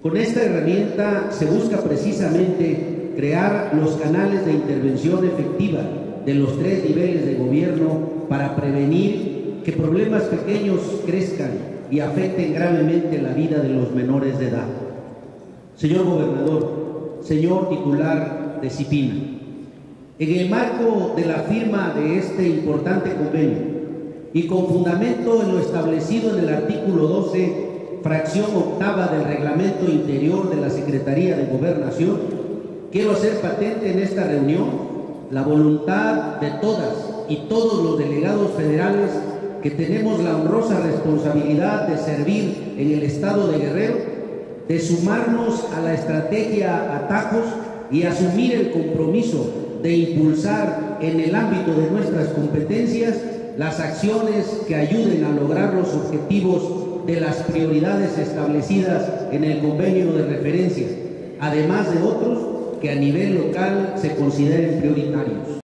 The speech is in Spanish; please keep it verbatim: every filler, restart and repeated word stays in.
Con esta herramienta se busca precisamente crear los canales de intervención efectiva de los tres niveles de gobierno para prevenir que problemas pequeños crezcan y afecten gravemente la vida de los menores de edad. Señor Gobernador, señor titular de CIPINA, en el marco de la firma de este importante convenio y con fundamento en lo establecido en el artículo doce, fracción octava del Reglamento Interior de la Secretaría de Gobernación, quiero hacer patente en esta reunión la voluntad de todas y todos los delegados federales que tenemos la honrosa responsabilidad de servir en el estado de Guerrero, de sumarnos a la estrategia Atajos y asumir el compromiso de impulsar en el ámbito de nuestras competencias las acciones que ayuden a lograr los objetivos de las prioridades establecidas en el convenio de referencia, además de otros que a nivel local se consideren prioritarios.